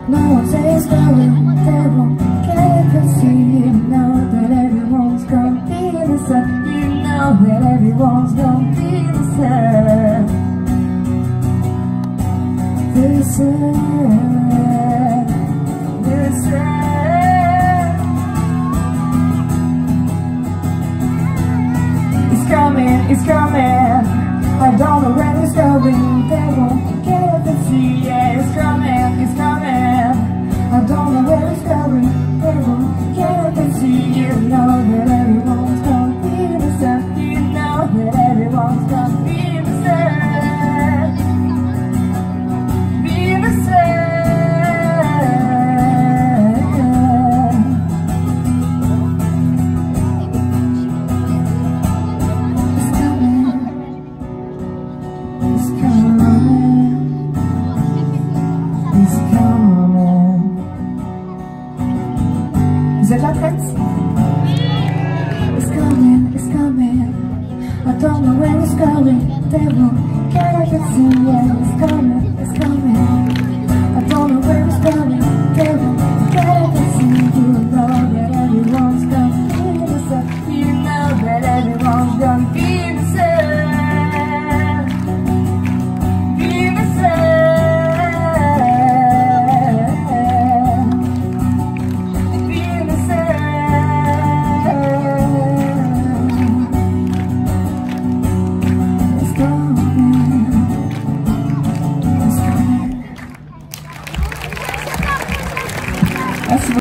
No one says going, they won't get to see. You know that everyone's gonna be the same. You know that everyone's gonna be the same. The same, the same. It's coming, it's coming. I don't know where it's going. They won't get to see. Yeah, it's coming, it's coming. I don't know where it's going. They won't get to see. You know that everyone's gonna be the same. You know that everyone's gonna be the same. Be the same. It's coming. It's coming. It's coming. Vous êtes là, Trets? It's coming, it's coming. I don't know where it's going. They won't get it to see. Yeah, it's coming.